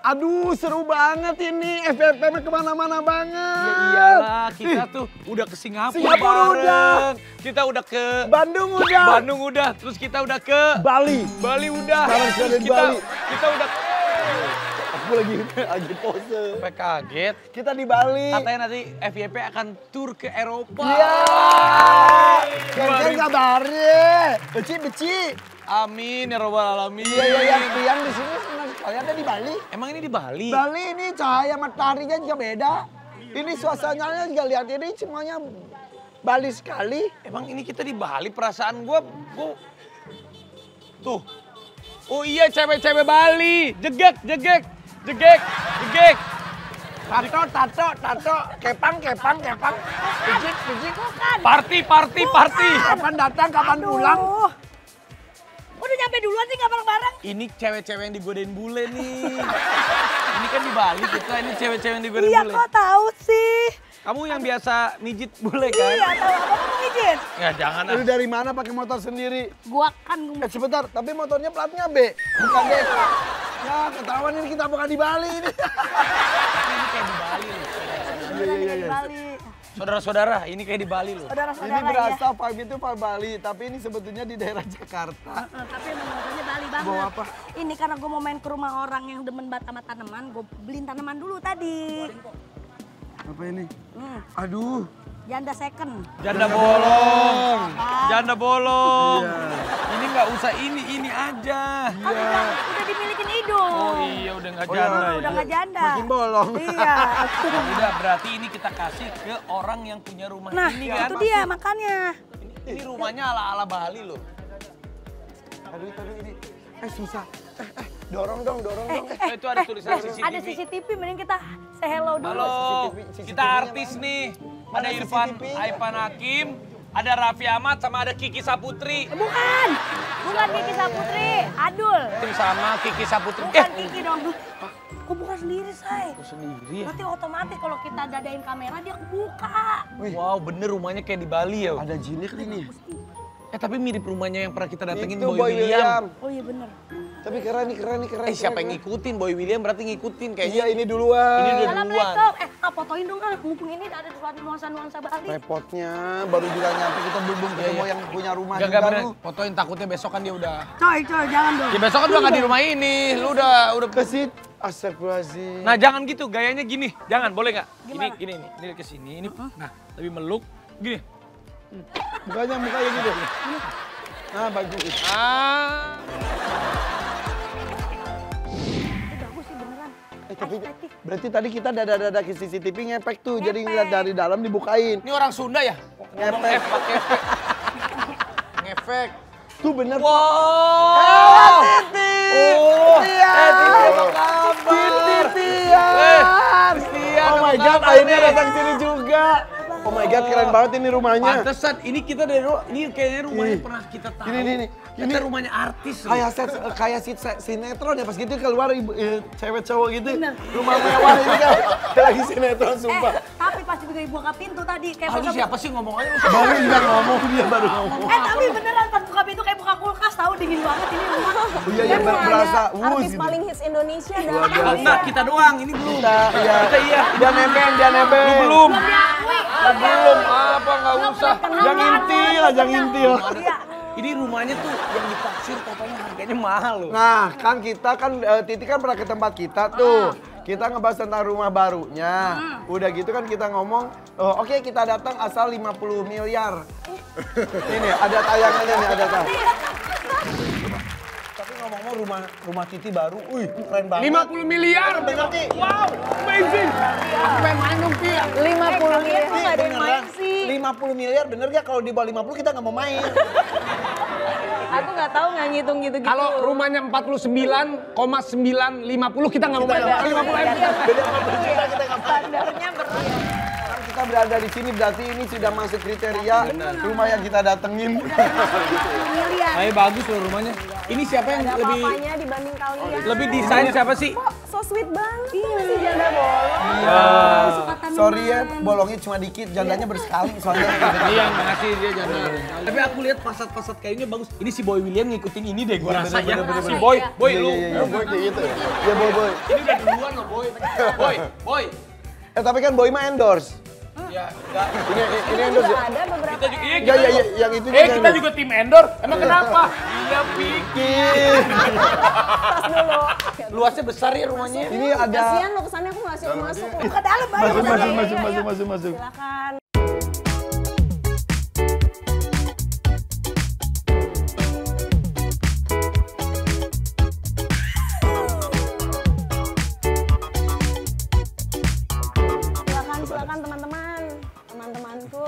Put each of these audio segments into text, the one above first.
Aduh, seru banget ini. FVP mah kemana-mana banget. Ya iyalah, kita tuh udah ke Singapura Singapura bareng. Kita udah ke Bandung udah. Bandung udah, terus kita udah ke Bali. Bali udah. Sekarang Terus di Bali. kita udah Aku lagi pose. sampai kaget. Kita di Bali. Katanya nanti FYP akan tur ke Eropa. Iya. Kan kabarnya. Beci. Amin ya robbal alamin. Iya. Yang di sini senang sekali ada di Bali. Emang ini di Bali? Bali ini cahaya mataharinya juga beda. Ini suasananya juga lihat ini semuanya Bali sekali. Emang ini kita di Bali, perasaan gua tuh. Oh iya, cewek-cewek Bali. Jegek. Tato, kepang. Pijik. Party. Kapan datang, kapan pulang? Udah nyampe duluan sih nggak bareng-bareng. Ini cewek-cewek yang digodain bule nih. Ini kan di Bali kita, ini cewek-cewek yang digodain Iya bule. kok tahu sih. Kamu yang biasa mijit bule kan? Iya tahu apa mau izin? Ya jangan Lu dari mana pakai motor sendiri? Gua kan Sebentar, tapi motornya platnya B, bukan D. Ya, ketahuan ini kita bukan di Bali ini. Ini kayak di Bali loh. Iya. di Bali. Saudara-saudara, ini kayak di Bali loh. Ini Saudara-saudara ya. berasa vibe itu vibe Bali, tapi ini sebetulnya di daerah Jakarta. Tapi emang motornya Bali banget. Bawa apa? Ini karena gue mau main ke rumah orang yang demen banget sama tanaman, gue beliin tanaman dulu tadi. Apa ini? Hmm, Aduh. janda second. Janda bolong. Janda bolong. Iya. Ini nggak usah ini aja. Kan udah dimilikin hidung. Oh iya udah nggak Oh, janda iya. ya. Udah nggak janda. Makin bolong. Iya. Udah berarti ini kita kasih ke orang yang punya rumah Nah, ini kan. itu dia makanya. Ini rumahnya ala-ala Bali loh. Aduh ini. Susah. Dorong dong. Itu ada tulisan CCTV. Ada CCTV, mending kita say hello dulu. Halo, CCTV-nya kita artis nih. Ada Mana Irfan CCTV? Hakim, ada Raffi Ahmad sama ada Kiki Saputri. Bukan Kiki Saputri, Adul. Tim sama Kiki Saputri. Bukan Kiki dong. Kok buka sendiri, Say? Sendiri ya? Berarti otomatis kalau kita dadain kamera dia kebuka. Wow, bener rumahnya kayak di Bali ya. Ada jinik ini. Tapi mirip rumahnya yang pernah kita datengin Itu Boy William. Oh iya bener. Tapi keren nih. Siapa yang ngikutin? Boy William berarti ngikutin kayaknya. Iya, ini duluan. Ini udah Assalamualaikum. Fotoin dong mumpung ini ada nuansa-nuansa Bali. Repotnya baru juga nyampe kita belum ketemu yang punya rumah Gak juga bener. lu. Fotoin takutnya besok kan dia udah. Coy, jangan dong. Ya besok kan udah nggak di rumah ini. Lu udah. Kesit. Astagfirullahaladzim. Nah jangan gitu, gayanya gini. Jangan, boleh nggak? Gimana? Gini nih. Ini ke sini. Ini. Nah, lebih meluk. Gini. Mukanya gitu. Nah, bagus. Ah. Itu bagus sih beneran. Tapi Estetik. berarti tadi kita dada ke CCTV ngepek tuh. Jadi ngeliat dari dalam dibukain. Ini orang Sunda ya? Ngomong Ngefek. F pakai efek. Ngefek. Tuh bener. Wow. Titi. Oh. Iya. Titi apa kabar? Titian. Christian, Oh my apa god, kabar akhirnya nih? datang sini juga. Oh my god, keren banget ini rumahnya. Pantesan, ini kita dari ini kayaknya rumah yang pernah kita tahu. Ini. Kita rumahnya artis. loh. Kayak sinetron ya, pas gitu keluar cewek cowok gitu. Rumah mewah ini kan. Lagi sinetron sumpah. Tapi pas juga buka pintu tadi kayak Ah, lu buka- siapa sih ngomong aja lu? Baru juga ngomong, dia baru ngomong. tapi beneran pas buka pintu kayak buka kulkas tahu dingin banget ini rumah. Oh iya, berasa Artis gitu. paling hits Indonesia Luar dan biasa. Enggak, kita doang, ini belum. Kita iya. Dia nebeng. Lu belum. Diakui. Belum, apa nggak usah. Jangan intil. Iya. Ini rumahnya tuh yang ditaksir katanya harganya mahal loh. Nah, kan kita kan Titi kan pernah ke tempat kita tuh. Kita ngebahas tentang rumah barunya. Udah gitu kan kita ngomong, oke kita datang asal 50 miliar. Ini ada tayangannya nih, ada tayangan. Tapi ngomong-ngomong rumah Titi baru, keren banget. 50 miliar. Bener Ti? Wow, amazing. Aku pengen main dong, Tia. 50 miliar kok gak ada yang main Beneran? sih. 50 miliar bener gak kalau di bawah 50 kita nggak mau main? Aku gak tahu gak ngitung gitu-gitu. Kalau rumahnya 49,950 kita nggak mau main. 50 M. Beda 50 juta kita nggak main. Standarnya berat. Kan kita berada di sini berarti ini sudah masuk kriteria rumah yang kita datengin. Miliar. Nah, bagus loh rumahnya. Ini siapa yang Ada lebih papanya dibanding kalian. lebih desain siapa sih? Kok so sweet banget sih masih janda bolong. Iya. Suka tanaman Sorry ya, bolongnya cuma dikit, jandanya bersekali soalnya. Dia yang ngasih dia jangan. Tapi aku lihat pasat-pasat kayaknya bagus. Ini si Boy William ngikutin ini deh, gua rasa ya. Si Boy, lu. Boy kayak gitu. Iya, Boy. Ini udah duluan loh, Boy. Boy. Tapi kan Boy mah endorse. Ya, enggak. Ini endorse ya? Ada beberapa. Kita juga, Iya, yang itu juga. kita juga tim endorse. Emang kenapa? Iya, pikir. Tas dulu. Luasnya besar ya rumahnya. Ini ada. Kasihan lo kesannya aku ngasih masuk. Ke dalam banyak. Masuk. Silakan. Silakan teman-temanku.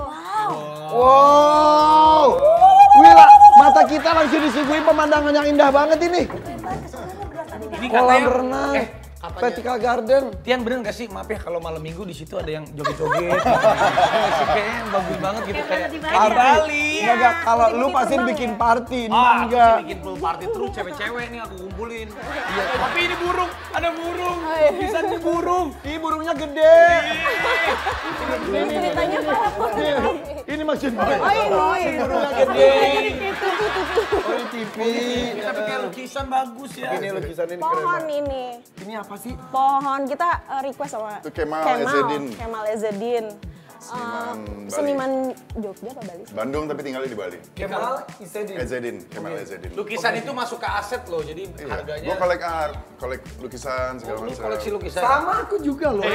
Wow. Wila, mata kita langsung disuguhi pemandangan yang indah banget ini. Ini Kolam renang, Vertical Garden. Tian bener gak sih? Maaf ya kalau malam minggu di situ ada yang joget-joget. Kayaknya bagus banget gitu kayak Bali. Enggak, kalau lu pasti bikin party, ini Aku enggak. sih bikin pool party terus cewek-cewek nih aku kumpulin. Iya. Tapi ini burung, ada burung. Bisa nih burung. Ih, burungnya gede. Ceritanya apa? Ini maksudnya. ini. Burungnya gede. Oh, ini TV. Tapi kayak lukisan bagus ya. Ini lukisan ini keren Pohon banget. ini. Ini apa sih? Pohon kita request sama Itu Kemal Ezzedine. Kemal Ezzedine. Seniman Jogja apa Bali? Bandung tapi tinggalnya di Bali. Kemal Ezzedine. Kemal Ezzedine. Lukisan itu masuk ke aset loh, jadi Iya. harganya. Gue kolek art, kolek lukisan segala Lu macam. koleksi lukisan. Sama aku juga loh.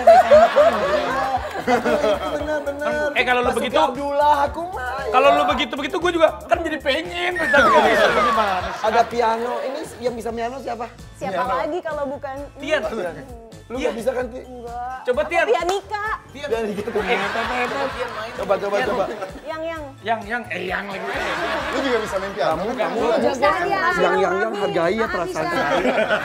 Bener-bener. Kalau lu Basuki begitu, Abdullah aku mah. kalau lu begitu gue juga kan jadi pengen. Tapi gak bisa gimana? Ada piano. Ini yang bisa piano siapa? Siapa lagi kalau bukan Tian. Lu nggak bisa kan? Enggak. Coba Tian. Pianika. Tian gitu. Coba. Yang lagi. Lu juga bisa main piano kan? Kamu Yang hargai ya perasaan saya.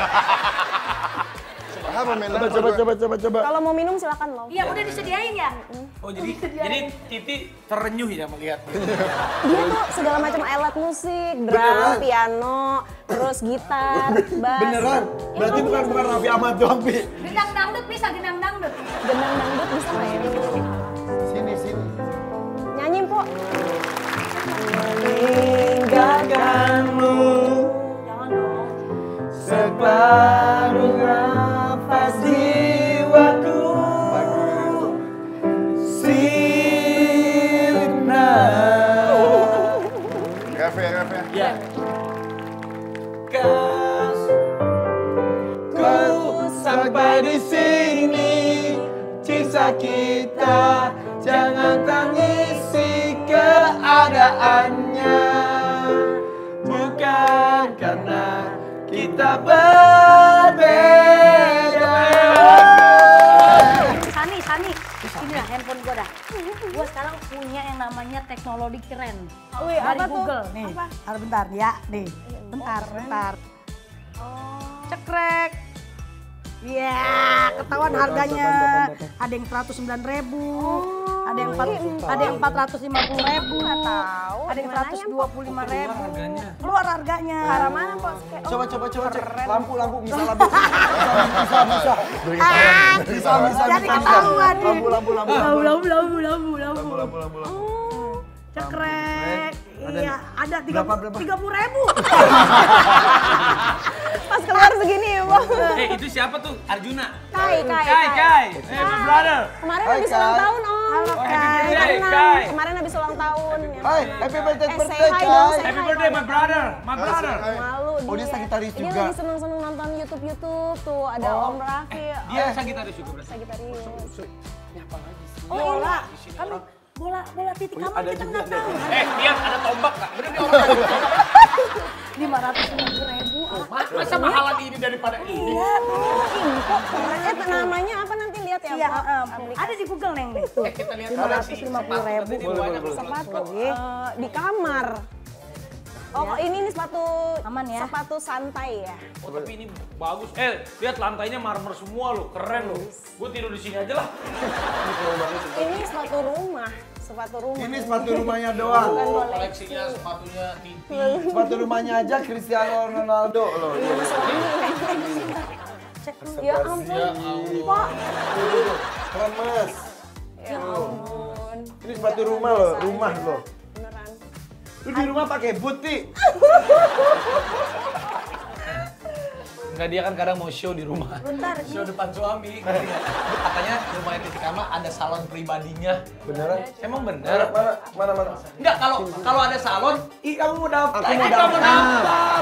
apa main apa? Coba. Kalau mau minum silakan loh. Iya, udah disediain ya? Oh jadi Titi terenyuh ya melihat. Dia tuh segala macam alat musik, drum, piano, terus gitar, bass. Beneran? Berarti bukan Raffi Ahmad doang, Pi. Gendang dangdut bisa, gendang dangdut. Gendang dangdut bisa main. Sini. Nyanyi, Po. Tinggalkanmu Jangan dong. separuh nafas jiwaku. Sirna. Ref ya. Ya. Ku sampai di sini, cinta kita jangan tangisi keadaannya, bukan karena kita berbeda. Sani, ini lah handphone gua dah. Gua sekarang punya yang namanya teknologi keren. Wih, Dari apa tuh? Google nih. Apa? Bentar ya, nih. Bentar. Cekrek. Iya, ketahuan harganya. Ada yang 109.000, ada yang 450.000, Nggak tahu. ada yang Gimana ya, 125.000. Keluar harganya. Arah mana, Po? Coba cek. Lampu, bisa lampu. Bisa. Jadi ketahuan nih. Lampu. Lampu. Cekrek. Iya, ada Berapa? 30.000. Pas keluar segini ya, Po. Itu siapa tuh? Arjuna. Kai. My brother. Kemarin Hai, habis Kai. ulang tahun, Om. Halo, happy Kai. birthday. Tenang. Kai. Kemarin habis ulang tahun. Hai, happy birthday, say hi dong, say Happy hi. birthday my brother. Malu Oh, dia Sagitarius Dia juga. lagi seneng-seneng nonton YouTube tuh. Ada Om Raffi. Dia Sagitarius juga berarti. Sagitarius. Bola. Kan bola titik kamu kita nggak tahu. Dia ada tombak nggak? Bener dia orang. 550.000. Masa mahalan ini daripada ini? Iya, Info keren. Namanya apa nanti lihat ya, iya, Po? ada di Google Neng nih. Tuh. Kita lihat 550.000. Sepatu di kamar. Oh, ini sepatu Aman ya? Sepatu santai ya. Oh tapi ini bagus. Lihat lantainya marmer semua loh, keren loh. Gue tidur di sini aja lah. Ini sepatu rumah. Ini sepatu rumahnya doang. Bukan bola. Koleksinya sepatunya Titi. Sepatu rumahnya aja Cristiano Ronaldo loh. Ya ampun, Pak. Keren Hermes. Ya ampun. Ini sepatu rumah loh, rumah loh. Beneran. Lu di rumah pakai boot, Ti. Enggak, dia kan kadang mau show di rumah. Bentar, Show depan suami. Katanya rumahnya Titi Kamal ada salon pribadinya. Beneran? Emang bener? Mana? Enggak, kalau ada salon, kamu mau daftar. Aku mau Kamu daftar.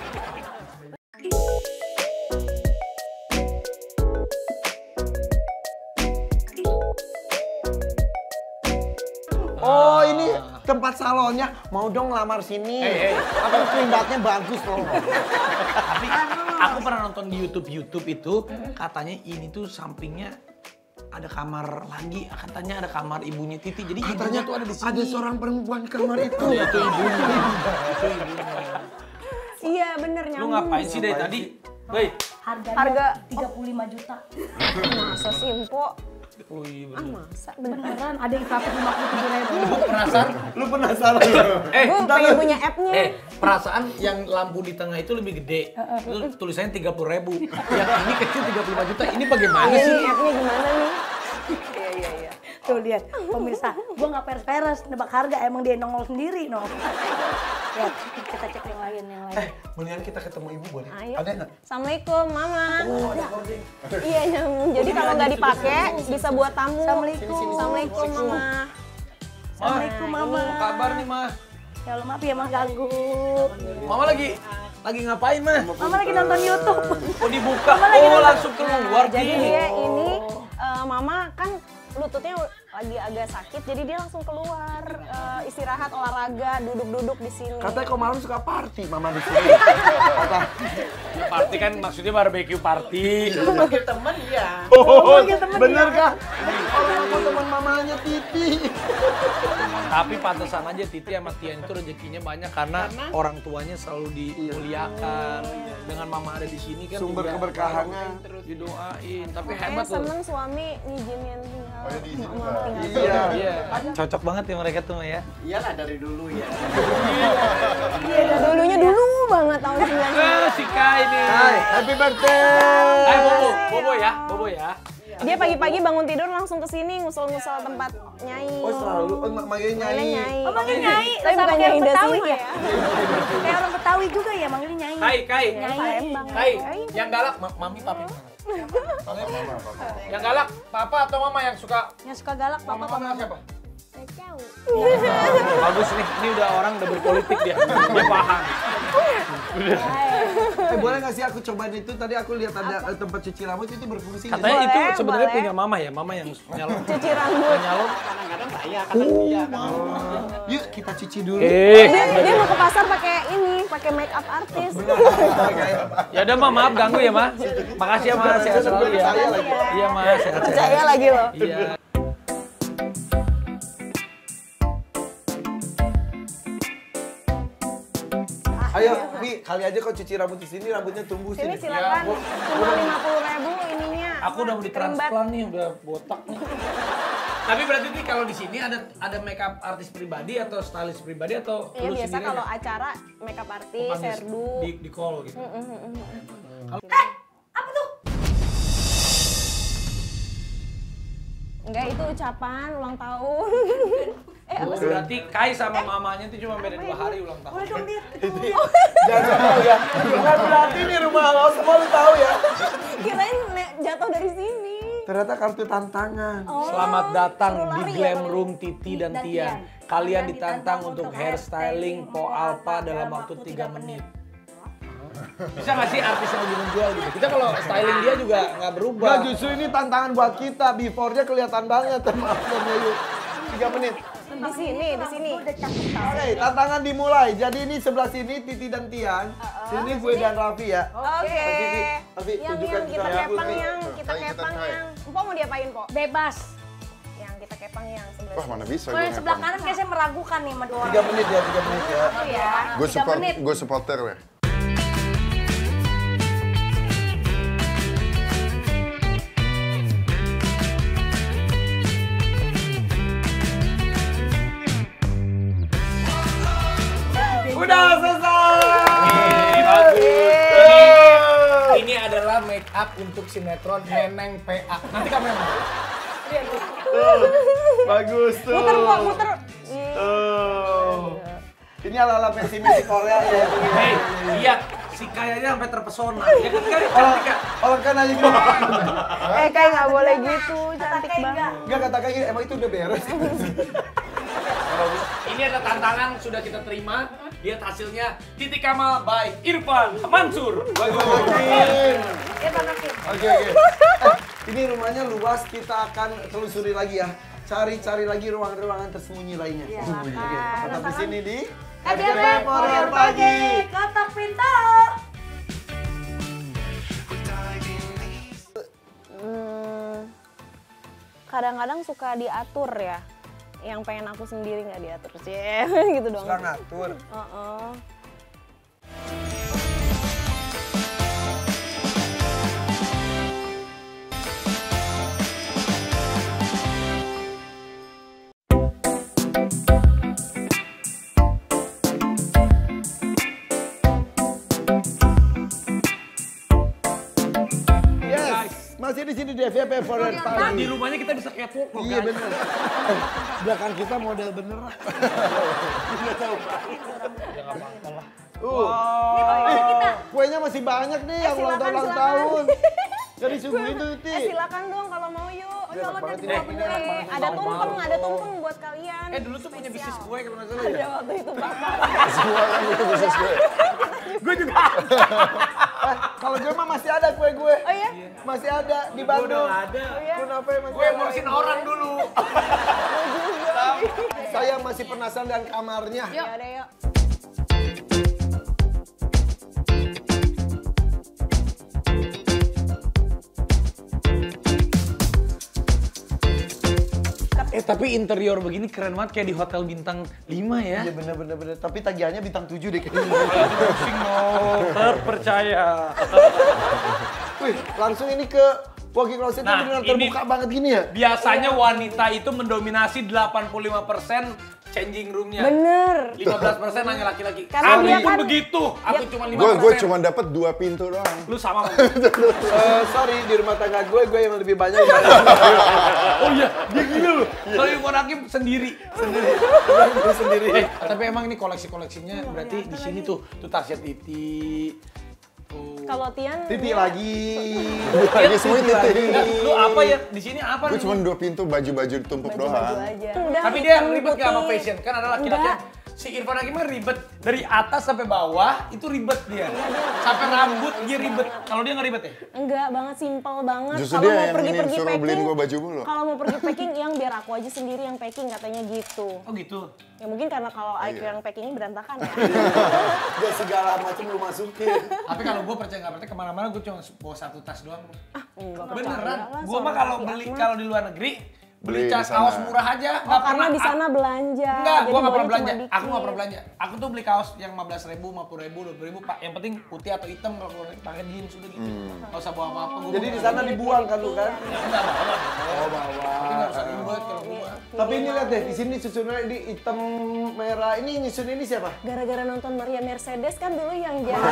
Oh, ini tempat salonnya. Mau dong ngelamar sini. Apa kelibatnya bagus loh. Tapi aku pernah nonton di YouTube itu, katanya ini tuh sampingnya ada kamar lagi, katanya ada kamar ibunya Titi. Jadi ibunya tuh ada di sini. Ada seorang perempuan di kamar itu. Itu ibunya. Itu ibunya. Iya bener Lu nyambung. ngapain sih dari tadi? Woi. harga 35 juta. Masa sih Empo? Oh iya Ah bener. masa beneran. Beneran ada yang 157.000. Lu penasaran? Lu penasaran? Gue pengen punya app-nya. Perasaan yang lampu di tengah itu lebih gede. Itu tulisannya 30.000. Yang ini kecil 35 juta. Ini bagaimana Ini sih? app-nya gimana nih? Iya. Tuh lihat, pemirsa, gua nggak peres-peres nebak harga, emang dia nongol sendiri, no. Lihat, kita cek yang lain. Mendingan kita ketemu ibu boleh? Ayo. Ada nggak? Assalamualaikum, Mama. Oh, ada hording. Iya nyambung. Jadi kalau nggak dipakai bisa buat tamu. Assalamualaikum. Assalamualaikum, Mama. Assalamualaikum, Mama. Apa kabar nih, Mah? Ya Allah, maaf ya, Mah ganggu. Mama lagi ngapain, Mah? Mama lagi nonton YouTube. Oh, dibuka. lagi Oh, nonton. langsung keluar Jadi Di. dia ini Mama kan lututnya lagi agak sakit, jadi dia langsung keluar istirahat, olahraga, duduk-duduk di sini. Katanya kau malam suka party, mama di sini. Kata. Party kan maksudnya barbecue party. Temen ya. Oh, bener kah? Orang aku teman mamanya Titi. Tapi pantesan aja Titi sama Tian itu rezekinya banyak karena orang tuanya selalu dimuliakan. Dengan Mama ada di sini kan Sumber juga keberkahannya. didoain. Tapi Kayak hebat loh. seneng suami ngizinin tinggal. Oh, ya diizinin, Mama Mbak. tinggal. Iya. Iya. Cocok banget ya mereka tuh, Ma, ya. Iyalah dari dulu ya. Iya, dulunya dulu banget tahun 90. Si Kai nih. Hai, happy birthday. Hai Bobo ya. Dia pagi-pagi bangun tidur langsung ke sini ngusul-ngusul tempat nyai. Oh selalu, manggilnya Manggilnya Nyai. nyai. Oh, manggil Nyai. Tapi Sama bukan kayak Nyai Betawi Dasima ya? ya. Kayak orang Betawi juga ya, manggilnya Nyai. Kai. Palembang. Kai, yang galak Mami Papi. Yang galak Papa atau Mama yang suka? Yang suka galak, Mama Papa. siapa? Tahu. Bagus nih, ini udah orang udah berpolitik dia. Dia paham. Boleh nggak sih aku cobain itu? Tadi aku lihat ada tempat cuci rambut itu berfungsi. nggak sih? Katanya itu Boleh, sebenarnya boleh. punya Mama ya, Mama yang nyalon. Cuci rambut. Nyalon. Kadang-kadang saya, kadang dia. Yuk kita cuci dulu. Dia mau ke pasar pakai ini, pakai make up artis. Ya udah Ma, maaf ganggu ya Ma. Makasih ya Ma, sehat selalu ya. Iya Ma, sehat. Percaya lagi loh. Iya. Ayo, Bi, kali aja kau cuci rambut di sini, rambutnya tumbuh Sini sini. silakan. Cuma 50.000 ininya. Aku udah mau ditransplant nih, udah botak nih. Tapi berarti nih kalau di sini ada makeup artis pribadi atau stylist pribadi atau Iya lu biasa sendiri kalau aja? acara make up artis, Panggil serdu. di call gitu. Enggak, itu ucapan ulang tahun. Oh, berarti Kai sama mamanya itu cuma beda 2 hari ulang tahun. Boleh dong, Dit. Jangan tahu ya. Bukan berarti ini rumah lo semua lu tahu ya. Kirain jatuh dari sini. Ternyata kartu tantangan. Selamat datang suruh di lari ya, Glam kalau- Room Titi dan Tian. Kalian ditantang untuk hairstyling Po Alpa dalam waktu 3 menit. Bisa nggak sih artis yang lagi menjual gitu? Kita kalau styling dia juga nggak berubah. Nah justru ini tantangan buat kita. Before-nya kelihatan banget sama afternya yuk. 3 menit. Di sini, di sini. Udah cakep tau. Oke, tantangan dimulai. Jadi ini sebelah sini Titi dan Tian. Sini gue dan Raffi ya. Oke. Raffi, Yang tunjukkan kita kita kepang rambut. yang, kita Kai, kita kepang kai. yang. Empo mau diapain, Po? Bebas. Yang kita kepang yang sebelah Wah sini. mana bisa Kalau gue yang sebelah ngepang. kanan kayak saya meragukan nih sama 2 orang. 3 menit ya, 3 menit ya. Oh ya. Gue 3 support, menit. gue supporter ya. Udah selesai. Ini adalah make up untuk sinetron Neneng PA. Nanti kamu yang Bagus tuh. Muter kok, muter. Tuh. Ini ala-ala Messi Korea ya. Hei, iya, si kayaknya sampai terpesona. Ya kan cantik Kak. Orang kan aja gini. Kayak nggak boleh gitu, cantik kayak banget. Enggak kata gini, emang itu udah beres. Ini ada tantangan sudah kita terima. Lihat hasilnya. Titi Kamal by Irfan Mansur. Oke. Ini rumahnya luas, kita akan telusuri lagi ya. Cari lagi ruangan-ruangan tersembunyi lainnya. Oke, tetap di sini di FYP Forer Pagi, kotak pintu. Kadang-kadang suka diatur ya. Yang pengen aku sendiri nggak diatur sih, gitu dong. Suka ngatur. Masih di sini di FYP Forer Pagi. Di rumahnya kita bisa kepo kok. Iya bener. Belakang kita model beneran. Nggak tahu. Ya nggak apa-apa lah. Kuenya masih banyak nih yang ulang silakan. tahun. Jadi sungguhin tuh, Ti. Silakan dong kalau mau yuk. Ya, enak banget ini. Ada tumpeng buat kalian. Dulu tuh punya bisnis kue kalau nggak salah Ada ya. waktu itu Bapak. Semua kan itu bisnis gue. Gue juga. Kalau gue mah masih ada kue gue. Oh iya? Masih ada di Bandung. ada. Kenapa masih Gue ada? ngurusin orang dulu. Saya masih penasaran dengan kamarnya. Ya udah yuk. Tapi interior begini keren banget kayak di hotel bintang 5 ya. Iya bener. Tapi tagihannya bintang 7 deh kayaknya. Pusing dong, terpercaya. Wih, langsung ini ke walk-in closet Nah, beneran ini- terbuka banget gini ya? Biasanya wanita itu mendominasi 85% changing room-nya. Bener. 15% hanya laki-laki. Karena Aku dia pun kan- begitu. Aku cuma 5%. Gue cuma dapat 2 pintu doang. Lu sama. Sorry, di rumah tangga gue yang lebih banyak. Oh iya, dia gini loh. Kalau Irfan Hakim sendiri. Sendiri. Tapi emang ini koleksi-koleksinya berarti di sini tuh Tasya Titi. Kalau Tian Titi lagi. Lagi semua Titi lagi. Enggak, lu apa ya? Di sini apa? Gue nih? cuma 2 pintu, baju-baju ditumpuk baju doang. aja. Udah Tapi dia hitam ribet gak sama putih. fashion? Kan ada laki-laki. Enggak. Si Irfan Hakim mah ribet. Dari atas sampai bawah itu ribet dia. Sampai rambut dia ribet. Kalau dia nggak ribet ya? Enggak banget, simple banget. Justru Kalau dia mau yang ini pergi-pergi suruh beliin gue baju mulu. Kalau mau pergi packing yang biar aku aja sendiri yang packing katanya gitu. Oh gitu. Ya mungkin karena kalau aku yang packingnya berantakan ya. Dia segala macam lu masukin. Tapi kalau gue percaya nggak percaya kemana-mana gue cuma bawa 1 tas doang. Enggak Beneran. percaya lah, Gue mah seorang kalau laki beli Ahmad. kalau di luar negeri beli Beli cas di sana. kaos murah aja. Oh, karena di sana belanja. Enggak, jadi gua nggak pernah bawanya belanja. cuma dikit. Aku nggak pernah belanja. Aku tuh beli kaos yang 15.000, 50.000, 20.000, Pak. Yang penting putih atau hitam kalau keluar pakai jeans udah gitu. Nggak usah bawa apa-apa. Gua Jadi di bawa- sana dibuang kan lu kan? Ya enggak bawa. Oh bawa. Tapi nggak usah ribet kalau gua. Tapi ini lihat deh, di sini susunnya di hitam merah. Ini nyusun ini siapa? Gara-gara nonton Maria Mercedes kan dulu yang jadi.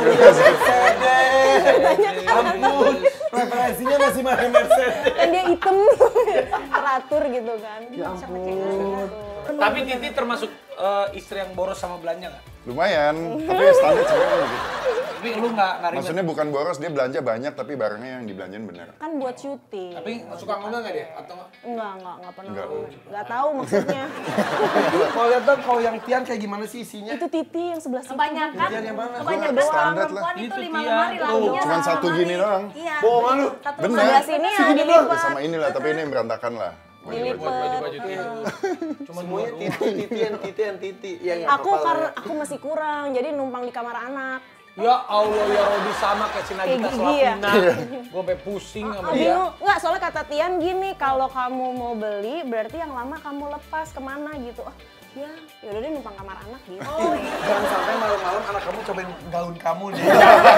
Mercedes. Ampun, referensinya masih Maria Mercedes. Kan dia hitam teratur gitu kan. Ya Bisa pakai teratur. Tapi Titi termasuk istri yang boros sama belanja nggak? Lumayan, tapi standar sebenarnya gitu. Tapi lu nggak ribet. Maksudnya bukan boros, dia belanja banyak tapi barangnya yang dibelanjain bener. Kan buat syuting. Tapi suka ngomel nggak dia? Atau Enggak pernah. Enggak. Enggak tahu maksudnya. Kalau lihat dong, kalau yang Tian kayak gimana sih isinya? Itu Titi yang sebelah sini. Kebanyakan, Tian yang mana? kebanyakan Gua orang standar lah. perempuan itu Itu 5 Tian. lemari, Tuh, lakinya cuman 5 satu lemari. gini doang. Iya. Bohongan lu. Satu Bener. lemari. Sebelah sini yang Sini doang. dilipat. Sama inilah, tapi ini yang berantakan lah. Dilipat. baju-baju Titi. Cuma Semuanya titi. Yang Aku karena aku masih kurang, jadi numpang di kamar anak. Ya Allah ya Robi sama kayak si Nagita Kayak gigi ya? Slavina. Gue sampai pusing sama dia. Bingung. Enggak, soalnya kata Tian gini, kalau kamu mau beli berarti yang lama kamu lepas kemana gitu. Oh, ya udah deh numpang kamar anak gitu. Jangan sampai malam-malam anak kamu cobain gaun kamu nih.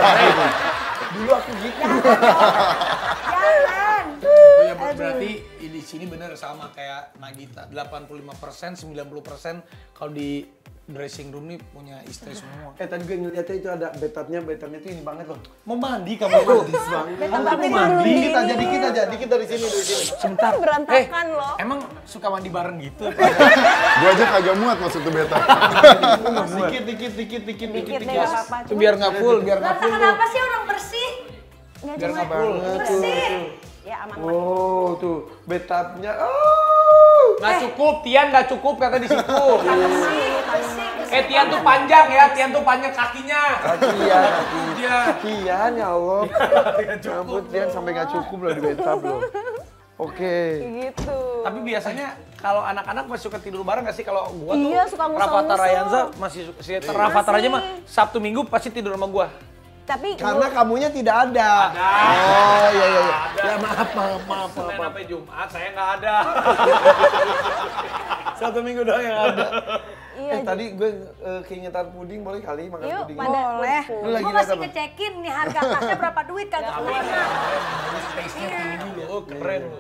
Dulu aku gitu. Jangan. Oh ya berarti ini di sini bener sama kayak Nagita, 85%, 90% kalau di dressing room nih punya istri semua. Tadi gue ngeliatnya itu ada bathtubnya itu ini banget loh. Mau mandi kamu tuh. Tapi mandi. Dikit dari sini. Sebentar. Berantakan loh. Emang suka mandi bareng gitu? Gua aja kagak muat masuk tuh beta. Dikit. Dikit deh nggak apa-apa. Itu biar nggak full, biar nggak full. Kenapa sih orang bersih? Biar nggak full. Bersih. Ya aman. Oh, tuh bathtubnya. Nggak cukup, Tian nggak cukup kata di situ. Bersih. Tian tuh panjang ya, Tian tuh panjang kakinya. Tian, ya Allah. Rambut Tian sampai nggak cukup loh di bathtub loh. Oke. Gitu. Tapi biasanya kalau anak-anak masih suka tidur bareng nggak sih? Kalau gua tuh Iya, suka ngusel-ngusel. Rafathar Rayanza masih Rafathar aja mah Sabtu Minggu pasti tidur sama gua. Tapi Karena kamunya tidak ada. Oh, iya. Ya maaf. Senin sampai Jumat saya nggak ada. Satu minggu doang yang ada. Iya, Tadi gue keingetan puding, boleh kali makan yuk puding? pada Boleh. Lu lagi Gue lihat masih apa? ngecekin nih harga tasnya berapa duit kagak keluar. Space-nya tinggi loh, oh, keren loh.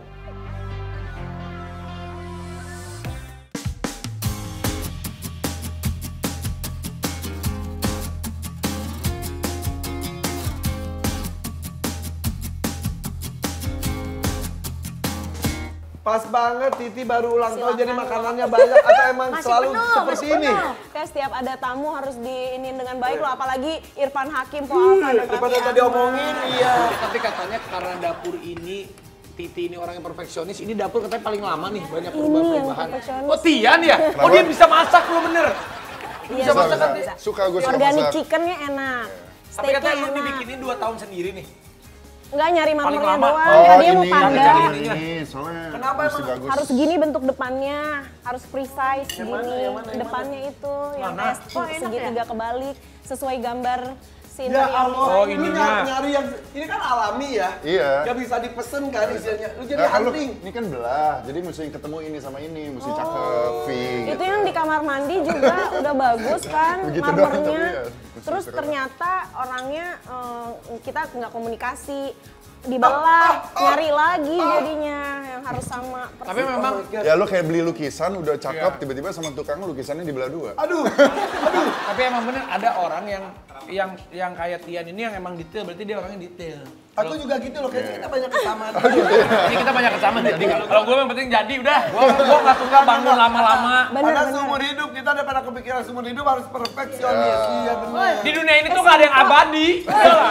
Pas banget, Titi baru ulang tahun jadi makanannya banyak atau emang Masih selalu penuh, seperti masih ini? penuh. kayak setiap ada tamu harus diinin dengan baik loh, apalagi Irfan Hakim, Po Alfa, dan Daripada Raffi tadi Ahmad. omongin, iya. Tapi katanya karena dapur ini Titi ini orang yang perfeksionis, ini dapur katanya paling lama nih, banyak perubahan-perubahan. perfeksionis. Oh Tian ya? Oh dia bisa masak lo bener? Iya, masak kan? bisa. Suka gue suka Organic masak. chickennya enak, Tapi steaknya katanya lu enak. dibikinin 2 tahun sendiri nih. Enggak nyari marmernya lama. doang, Oh, karena dia mau ini. panda. Ini, soalnya Kenapa mesti emang? bagus. Harus gini bentuk depannya, harus precise gini. yang mana? Depannya itu yang Mana? kayak segitiga kebalik, sesuai gambar si Ya interior. Allah, Oh, lu ininya. nyari yang, ini kan alami ya? Iya. Gak bisa dipesen kan isinya, lu jadi Ya, kan lu- hunting. ini kan belah, jadi mesti ketemu ini sama ini, mesti cakep, V Itu gitu. yang di kamar mandi juga udah bagus kan Begitu doang, tapi marmernya. ya, mesti Terus istirahat. ternyata orangnya kita nggak komunikasi, dibelah, nyari lagi jadinya yang harus sama. Tapi memang Ya lu kayak beli lukisan udah cakep, tiba-tiba sama tukang lukisannya dibelah 2. Aduh, tapi emang bener ada orang yang kayak Tian ini yang emang detail, berarti dia orangnya detail. aku juga gitu loh, kayaknya kita banyak kesamaan. Ini kita banyak kesamaan jadi kalau gue yang penting jadi udah. Gua nggak suka bangun lama-lama. Padahal seumur hidup, kita daripada kepikiran seumur hidup harus perfeksionis. Iya benar. Di dunia ini tuh gak ada yang abadi. Iya lah.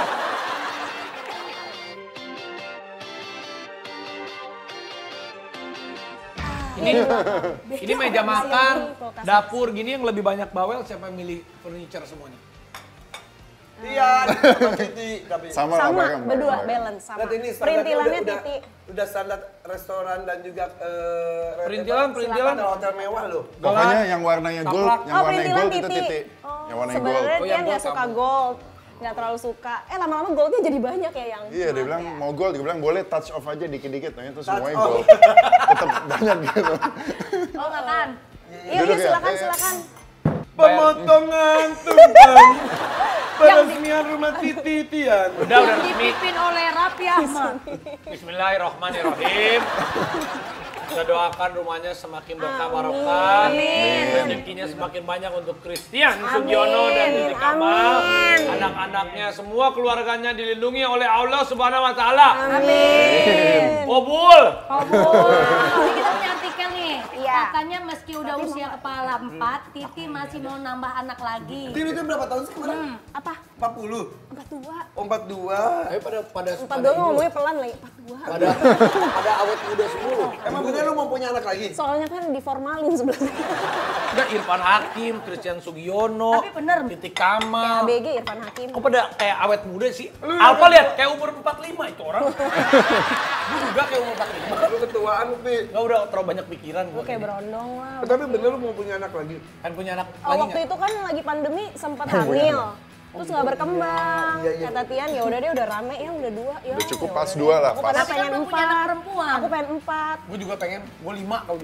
Ini meja makan, dapur gini yang lebih banyak bawel, siapa yang milih furniture semuanya? Iya, sama Titi. Tapi Sama lah, Sama, bareng, berdua bareng. balance sama. lihat ini standarnya Perintilannya udah, Titi. udah standar restoran dan juga Perintilan. ada hotel mewah loh. Pokoknya yang warnanya gold, Taplak. yang Oh, warnanya perintilan gold itu Titi. titik. Yang warnanya gold. Sebenarnya Oh, dia yang nggak gold suka kamu. gold, nggak terlalu suka. Lama-lama goldnya jadi banyak ya yang. Iya, dia bilang mau gold, dia bilang boleh touch off aja dikit-dikit, ternyata semuanya off. gold. Tetap banyak gitu. Oh makan. Iya, Duduk ya? silakan, Iya. silakan. Pemotongan tumpeng peresmian rumah Titi Tian. Udah resmi. Dipimpin oleh Raffi Ahmad. Bismillahirrahmanirrahim. Kita doakan rumahnya semakin berkah barokah. Rezekinya semakin banyak untuk Christian Sugiono dan Titi Kamal. Anak-anaknya semua keluarganya dilindungi oleh Allah Subhanahu wa taala. Amin. Kabul. Ini kita punya artikel nih. Iya. Katanya meski udah usia kepala 4, Titi masih mau nambah anak lagi. Titi itu berapa tahun sih kemarin? Apa? 40. 42. Oh, 42. Tapi pada 42 ngomongnya pelan lagi. 42. pada awet muda semua loh. Emang bener lu mau punya anak lagi? Soalnya kan diformalin sebelumnya. Udah Irfan Hakim, Christian Sugiono, Tapi bener. Titi Kamal. ABG Irfan Hakim. Kok pada kayak awet muda sih? Alfa lihat kayak umur 45 itu orang. Gue juga kayak umur 45. Lu ketuaan, Pi. Gak udah terlalu banyak pikiran Gue gue. kayak berondong lah. Tapi bener lu mau punya anak lagi? Kan punya anak Oh, lagi waktu nggak? itu kan lagi pandemi sempat hamil. Terus nggak berkembang. Iya, iya. Kata Tian, ya udah deh udah rame ya udah 2. Ya, Udah cukup ya pas udah 2 lah, Aku pas. pada Tapi kan pengen lu punya anak 4. perempuan. Aku pengen 4. Gue juga pengen, gue 5 kalau bisa.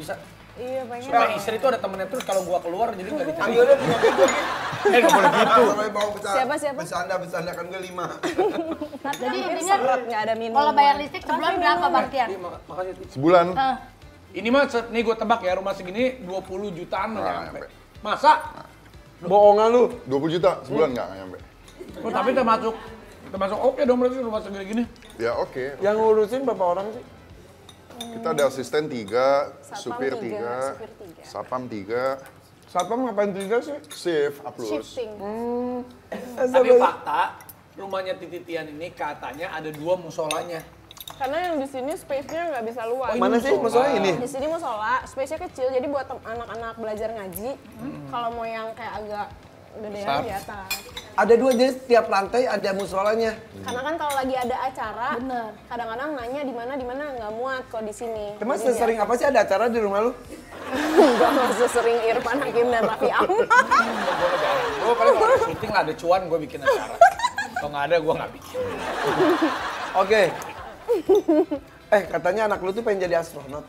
Iya pengen. Supaya istri tuh ada temennya terus kalau gua keluar jadi nggak dicari. Panggilnya punya bego gitu. Nggak boleh gitu. Sampai bawa Siapa? Bercanda kan gue 5. Jadi intinya Nggak ada minum. kalau bayar listrik sebulan berapa Bang Tian? Makasih. Ti. Sebulan. Ini mah nih gue tebak ya rumah segini 20 jutaan mah Nah, nyampe. nyampe. Masa? Bohongan lu. 20 juta sebulan nggak nyampe. Oh, tapi termasuk oke dong berarti rumah segini gini. Ya oke. Yang ngurusin berapa orang sih? Kita ada asisten 3, Satpam supir 3, 3, satpam 3, Satpam ngapain 3 sih? shift, A+. Shifting. Tapi fakta rumahnya Titi Tian ini katanya ada 2 musolanya. Karena yang di sini space-nya nggak bisa luas. Mana sih musola ini? Di sini musola, space-nya kecil, jadi buat anak-anak belajar ngaji. Kalau mau yang kayak agak gedean di atas. Ada 2 jadi setiap lantai ada musolanya. Karena kan kalau lagi ada acara, Bener. kadang-kadang nanya di mana nggak muat kok di sini. Emang Jadi sering apa sih ada acara di rumah lu? Nggak masuk sering Irfan Hakim dan Raffi Ahmad. Gue paling kalau syuting ada cuan gue bikin acara. Kalau nggak ada gue nggak bikin. Oke. Katanya anak lu tuh pengen jadi astronot.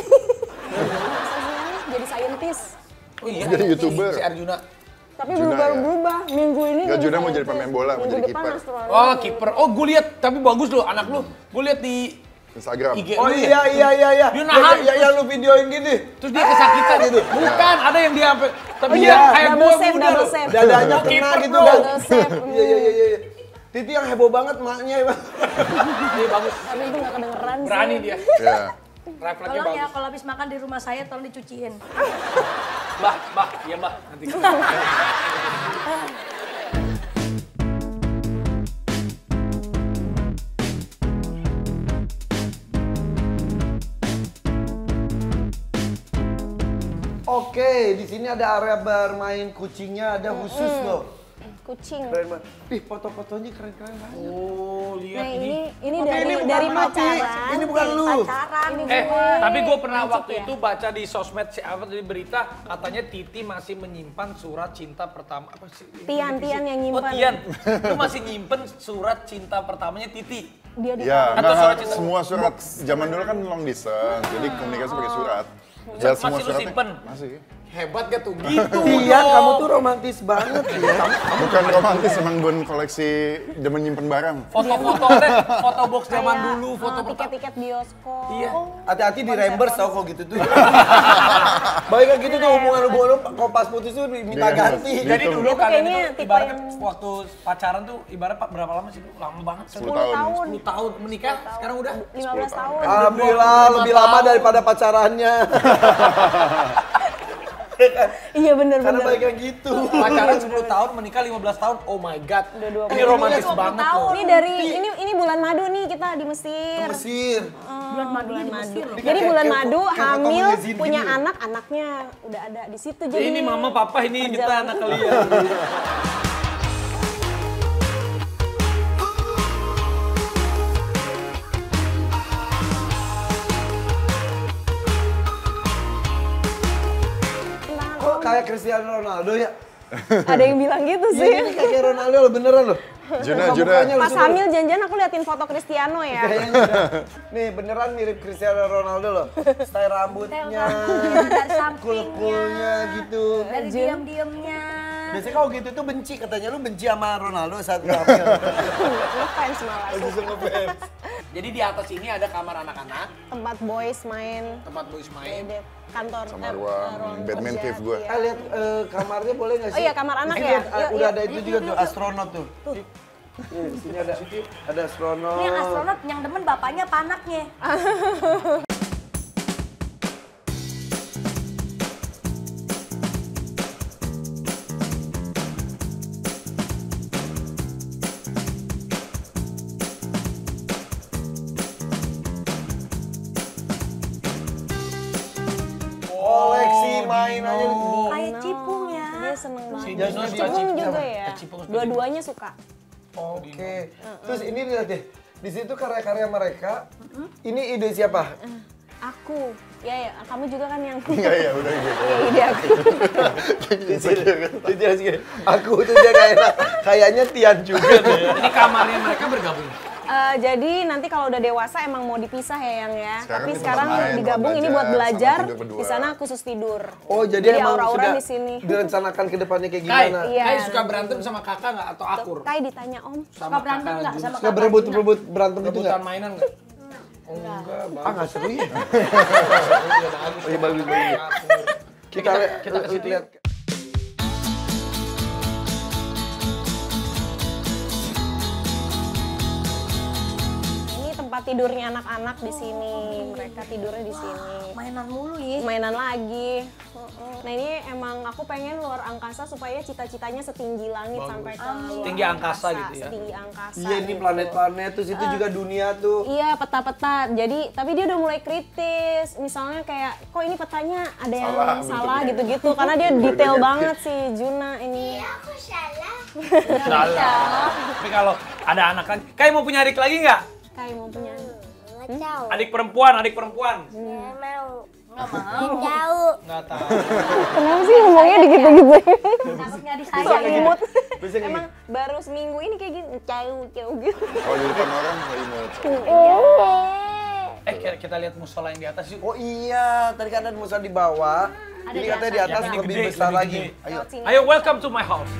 Jadi saintis. Oh iya. Jadi YouTuber. Si Arjuna. Tapi Juna baru ya? berubah. Minggu ini Nggak, jadi Juna mau jadi saintis. pemain bola, mau Minggu jadi depan kiper. astronomi. Oh kiper. Oh gue lihat tapi bagus loh anak lu. Gue lihat di Instagram. IG Oh lu ya. iya. Dia nahan. Yang lu videoin gini. Terus dia kesakitan gitu. Bukan, ada yang dia sampai tapi dia kayak double gue save, muda double loh. save. Dadanya kena Kiper, gitu bro. kan. Double save. Iya. Titi yang heboh banget maknya ya. Iya bagus. Tapi itu nggak kedengeran sih. Berani dia. Ya. Refleksnya Tolong ya bagus. kalau habis makan di rumah saya tolong dicuciin. Mbah, iya mbah. Nanti. Oke, di sini ada area bermain kucingnya, ada khusus loh. Kucing. Keren banget. Ih, foto-fotonya keren-keren banget. Oh, lihat Nah ini. ini Oke, dari bukan dari lu, Ti. pacaran. Ini bukan lu. Pacaran. Ini Tapi gue pernah Magic waktu ya? itu baca di sosmed apa di berita katanya Titi masih menyimpan surat cinta pertama apa sih? Tian yang Oh nyimpan. Tian, lu masih nyimpen surat cinta pertamanya Titi. Dia di Ya, Atau nggak, surat cinta? semua surat. Zaman dulu kan long distance, jadi komunikasi pakai surat. Ya, Masih semua lu suratnya- simpen? Masih. Hebat gak tuh? Gitu. Iya, kamu tuh romantis banget ya. Bukan romantis, emang gue koleksi demen nyimpen barang. Foto-foto deh, foto box zaman kayak, dulu, foto pertama. tiket-tiket bioskop. Iya. Hati-hati di reimburse tau kok gitu tuh. Baik kayak gitu tuh hubungan-hubungan lu kok pas putus tuh minta Di ganti. reimburse. Jadi Gitu. dulu Itu kalian kayaknya itu tipe ibarat yang- waktu pacaran tuh ibarat berapa lama sih? Lama banget. 10 tahun. 10 tahun menikah, sekarang udah 15 tahun. Alhamdulillah lebih lama daripada pacarannya. Iya bener. Karena baik kayak gitu. pacaran 10 tahun, menikah 15 tahun. Oh my god. Udah 20 Ini romantis 20 banget tahun. loh. Ini dari ini bulan madu nih kita di Mesir. Mesir. Bulan madunya di Mesir loh. Jadi bulan kayak- madu kayak foto hamil magazine punya gitu. anaknya udah ada di situ jadi. Ini mama papa ini kita perjalanan. anak kalian. Kok kayak Cristiano Ronaldo ya? Ada yang bilang gitu Iya, sih. ini kayak Ronaldo loh, beneran loh. Juna. Mukanya Pas lu semua. hamil janjian aku liatin foto Cristiano ya. Kayaknya udah. Nih beneran mirip Cristiano Ronaldo loh. Style rambutnya, dari sampingnya, cool-coolnya gitu. dari diam-diamnya. Biasanya kalau gitu tuh benci, katanya lu benci sama Ronaldo saat lu hamil. Ngefans malah. Langsung ngefans. Jadi di atas ini ada kamar anak-anak, Tempat boys main. tempat boys main. Di kantor. Sama ruang Batman cave gua. iya. Lihat kamarnya boleh nggak sih? Oh iya, kamar anak Ini ya? lihat, Yuk, udah yuk. ada itu juga tuh astronot tuh. Nih, di sini ada astronot. Ini yang astronot yang demen bapaknya apa anaknya? Koleksi mainannya. Kayak cipung ya. Dia seneng banget. Jono suka Cipung cipung juga apa? ya. Cipung suka Dua-duanya suka. Oke. Terus ini lihat deh. Di situ karya-karya mereka. Ini ide siapa? Aku. Ya, kamu juga kan yang. Enggak ya, udah gitu. Iya, ide aku. Aku tuh dia gak enak. Kayaknya Tian juga deh. Ini kamarnya mereka bergabung. Jadi nanti kalau udah dewasa emang mau dipisah ya Yang ya. Sekarang Tapi di sekarang tempat main, digabung buat ini buat belajar, belajar. sama tidur berdua. Di sana khusus tidur. Oh, jadi emang aura-aura sudah di sini. direncanakan ke depannya kayak Kai, gimana? Iya. Kai suka berantem sama kakak nggak atau akur? Kai ditanya Om. Suka berantem nggak sama Suka berebut berantem itu Rebutan nggak? mainan nggak? Oh enggak, Ah, nggak seru ya? bagus. Oh, iya, bagus. Kita ke situ lihat. Ini tempat tidurnya anak-anak di sini. Mereka tidurnya di sini. Mainan mulu ya. Mainan lagi. Nah ini emang aku pengen luar angkasa supaya cita-citanya setinggi langit sampai ke luar Setinggi angkasa gitu ya? Setinggi angkasa. Iya, ini gitu. planet-planet, terus itu juga dunia tuh. Iya peta-peta. Jadi tapi dia udah mulai kritis. Misalnya kayak kok ini petanya ada yang salah gitu-gitu. Karena dia detail banget sih Juna ini. Salah. Tapi kalau ada anak lagi, Kai mau punya adik lagi nggak? Kayak mau punya. Adik perempuan. Nggak mau. Nggak tahu. Kenapa sih ngomongnya digitu-gitu? Takutnya Sok disayang. imut. Bisa kayak Emang baru seminggu ini kayak gini, jauh gitu. Kalau di depan orang nggak imut. Kita lihat musola yang di atas yuk. Oh iya, tadi kan ada musa di bawah. Ada Ini di katanya di atas. atas Yang ini lebih gede, besar lebih lagi. gede. Ayo. Lewat sini. Ayo, welcome to my house.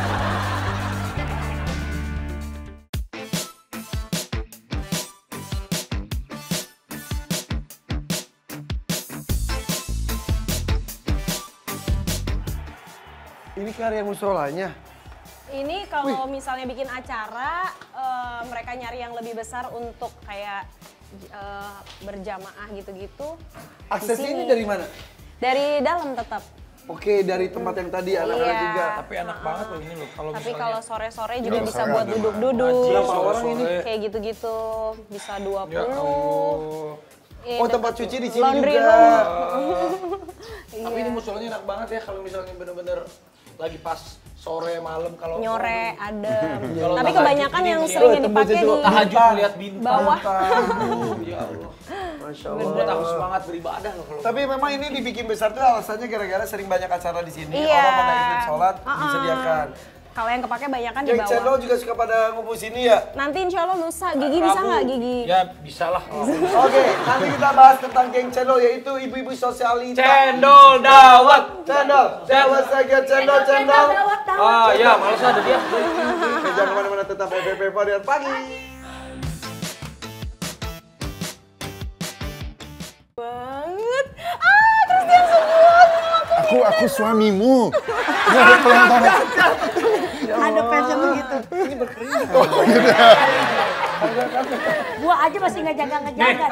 Ini karya musolanya. Ini kalau misalnya bikin acara, mereka nyari yang lebih besar untuk kayak berjamaah gitu-gitu. Aksesnya Di ini sini. dari mana? Dari dalam tetap. Oke, dari tempat yang tadi anak-anak Iya. juga. Tapi enak banget loh ini loh. Kalau Tapi misalnya kalau sore-sore juga Kalau bisa sore buat ada duduk-duduk. Berapa orang ini? Kayak gitu-gitu. Bisa 20. Ya Allah. Iya, Oh, tempat cuci di sini laundry juga. room. Tapi ini musolanya enak banget ya kalau misalnya bener-bener lagi pas sore malam kalau Nyore, adem. Kalau Tapi tahajud kebanyakan ini yang mesti- sering yang tembus dipakai itu. di tahajud lihat bintang. bawah. Ya Allah. Masya Buat Allah. aku semangat beribadah loh kalau. Tapi memang ini dibikin besar tuh alasannya gara-gara sering banyak acara di sini. Iya. Orang pada ikut sholat disediakan. Kalau yang kepake banyakan di Yang bawah. channel juga suka pada ngumpul sini ya. Nanti insya Allah lusa, Gigi bisa Rabu. nggak Gigi? Ya bisa lah. Oke, nanti kita bahas tentang geng channel yaitu ibu-ibu sosialita. Cendol dawet. Channel, dawet saja channel. Dawat. Ah ya, males ada dia. Oke, jangan kemana-mana, tetap FVP Varian Pagi. Banget. Christian semua. Aku suamimu. Ada fashion begitu. Ini berkeringat. Gua aja masih nggak jaga-ngejaga.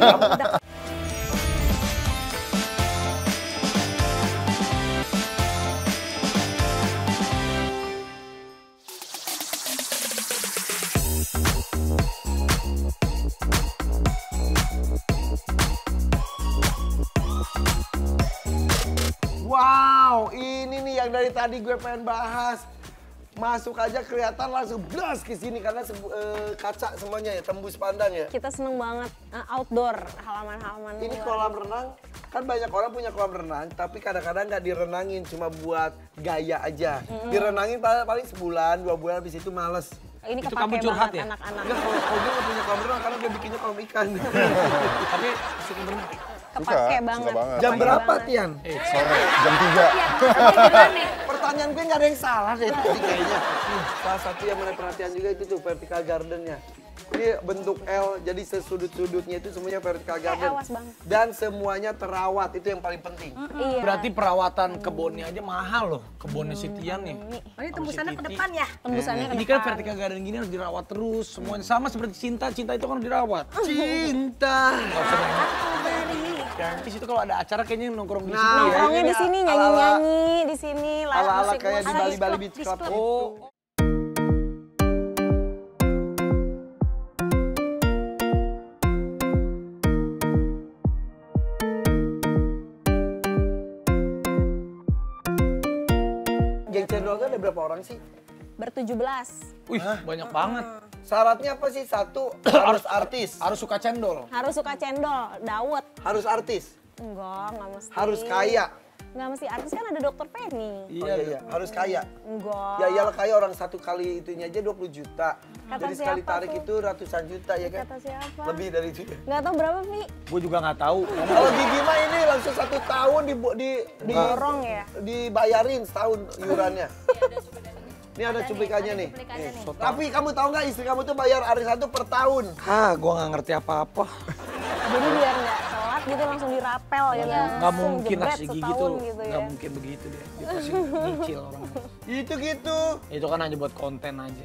Wow, ini nih yang dari tadi gue pengen bahas. Masuk aja kelihatan langsung blas ke sini karena kaca semuanya ya, tembus pandang ya. Kita seneng banget outdoor, halaman-halaman Ini luar. kolam renang, kan banyak orang punya kolam renang, tapi kadang-kadang nggak direnangin, cuma buat gaya aja. Direnangin paling sebulan, 2 bulan, habis itu males. Ini Itu kepake kamu curhat banget ya? anak-anak. Enggak, kalau gue nggak punya kolam renang karena gue bikinnya kolam ikan. Tapi suka berenang. Kepake Suka banget. banget. Jam Kepake berapa, banget. Tian? Sore, jam 3. Pertanyaan gue nggak ada yang salah deh tadi kayaknya. Salah satu yang menarik perhatian juga itu tuh vertical gardennya. Ini bentuk L, jadi sesudut-sudutnya itu semuanya vertical garden. awas banget. Dan semuanya terawat, itu yang paling penting. Iya. Berarti perawatan kebunnya aja mahal loh. Kebunnya si Tian nih. Oh, ini tembusannya ke depan ya? Tembusannya ke Ini kan depan. vertical garden gini harus dirawat terus. Semuanya sama seperti cinta. Cinta itu kan harus dirawat. Cinta. Nggak usah nyanyi. Di situ kalau ada acara kayaknya nongkrong di Nah, situ ya. Nongkrongnya di sini, ala-ala- nyanyi-nyanyi di sini, live Ala-ala musik kayak di musik. Bali Beach Club. Oh, Geng cendol tuh ada berapa orang sih? Ber-17. wih banyak banget. Syaratnya apa sih? Satu, harus artis. Harus suka cendol. Harus suka cendol, dawet. Harus artis. Enggak mesti. Harus kaya. Nggak mesti artis, kan ada dokter Penny. Iya. Harus kaya. Enggak. Ya iyalah kaya, orang satu kali itunya aja 20 juta. Kata Jadi sekali siapa tarik tuh? itu ratusan juta ya kan? Kata siapa? Lebih dari itu ya. Nggak tahu berapa, Vi? Gue juga nggak tahu. Kalau Gigi mah ini langsung 1 tahun Dorong ya? dibayarin setahun iurannya. Ini ada cuplikannya nih. Tapi kamu tahu nggak istri kamu tuh bayar arisan tuh per tahun? Ah, gue nggak ngerti apa-apa. Jadi biar nggak telat gitu langsung dirapel gitu. Nggak Langsung mungkin lah jebret si Gigi setahun tuh, gitu ya. nggak mungkin begitu dia. Dia pasti nyicil orang. Itu gitu. Itu kan hanya buat konten aja.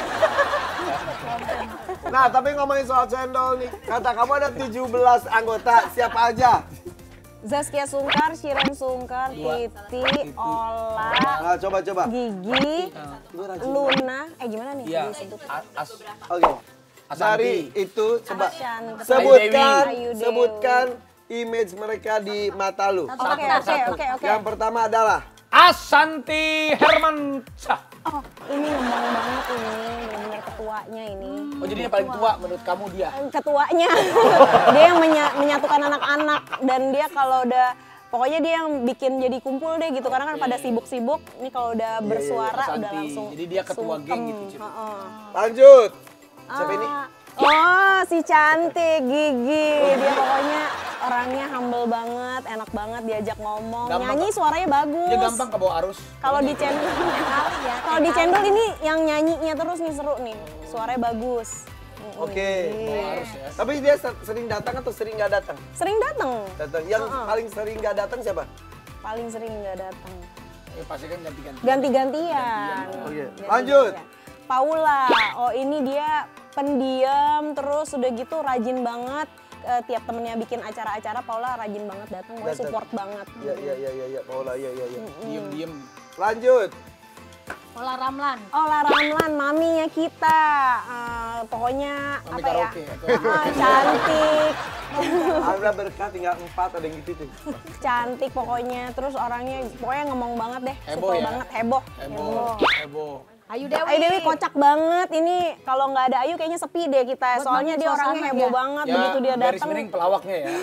Nah, tapi ngomongin soal cendol nih. Kata kamu ada 17 anggota, siapa aja? Zaskia Sungkar, Shiren Sungkar, Titi, Ola, Nah, coba. Gigi, Luna, gimana nih? Iya. Disebut. Oke. Asanti. Dari itu coba Ashanti. Ayu Dewi. sebutkan image mereka di mata lu. Oke. Yang pertama adalah Ashanti Hermansyah. Oh, ini ngomong banget ini, benar-benar ketuanya ini. Oh, jadi yang paling tua menurut kamu dia? Ketuanya. Dia yang menyatukan anak-anak dan dia kalau udah pokoknya dia yang bikin jadi kumpul deh gitu karena kan pada sibuk-sibuk. Ini kalau udah bersuara udah Ashanti. langsung. Jadi dia ketua geng sungkem. gitu, Cip. Heeh. lanjut. Siapa ini? Oh, si cantik Gigi. Dia pokoknya orangnya humble banget, enak banget diajak ngomong. Gampang. Nyanyi suaranya bagus. Dia gampang ke bawah arus. Kalau di channel kalau di channel ini yang nyanyinya terus nih seru nih. Suaranya bagus. Oke. Arus ya. Tapi dia sering datang atau sering nggak datang? Sering datang. Datang. Yang paling sering nggak datang siapa? Paling sering nggak datang. Ya, pasti kan ganti-ganti. Ganti-gantian. Oke. Lanjut. Paula. Oh, ini dia pendiam terus udah gitu rajin banget. Tiap temennya bikin acara-acara, Paula rajin banget datang, pokoknya Datang. support banget. Iya, Paula, iya. Diem-diem. Lanjut. Ola Ramlan. Ola Ramlan, maminya kita. Pokoknya Mami apa ya? karaoke atau Cantik. Anda berkah tinggal 4 ada yang gitu tuh. Cantik pokoknya. Terus orangnya pokoknya ngomong banget deh. Heboh Supel ya? banget, heboh. Heboh. Ayu Dewi. Ayu Dewi kocak banget. Ini kalau nggak ada Ayu kayaknya sepi deh kita. Buat Soalnya makin dia orangnya suasana heboh dia. banget. Ya, Begitu dia garis datang, miring pelawaknya ya.